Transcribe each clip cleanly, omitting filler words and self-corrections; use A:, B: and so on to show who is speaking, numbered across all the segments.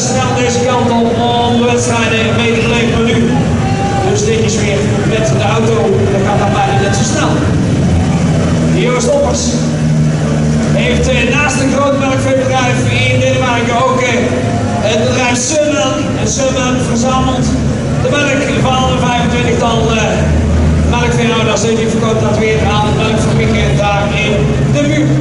A: snel deze kant op om de wedstrijden mee te beleven met u. Dus dit is weer met de auto, dat gaat dan bijna net zo snel. Joost Oppers heeft naast een groot melkveebedrijf in Denemarken ook het bedrijf Sunmilk. En Sunmilk verzamelt de melk van een 25-tal melkveehouders en die verkoopt dat weer aan de melkfabrieken daar in de buurt.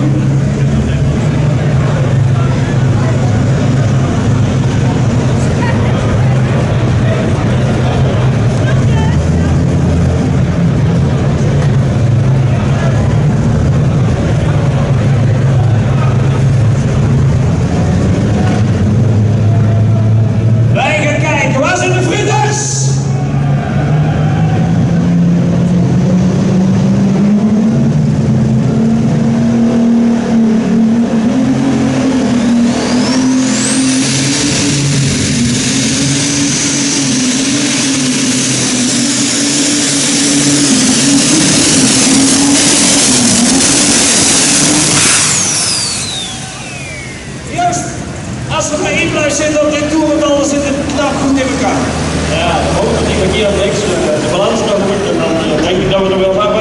A: Als we maar in blijven zitten op dit toer, want anders zit het knap goed in elkaar.
B: Ja, de motor die hier niks, de balans nog goed en dan denk ik dat we er wel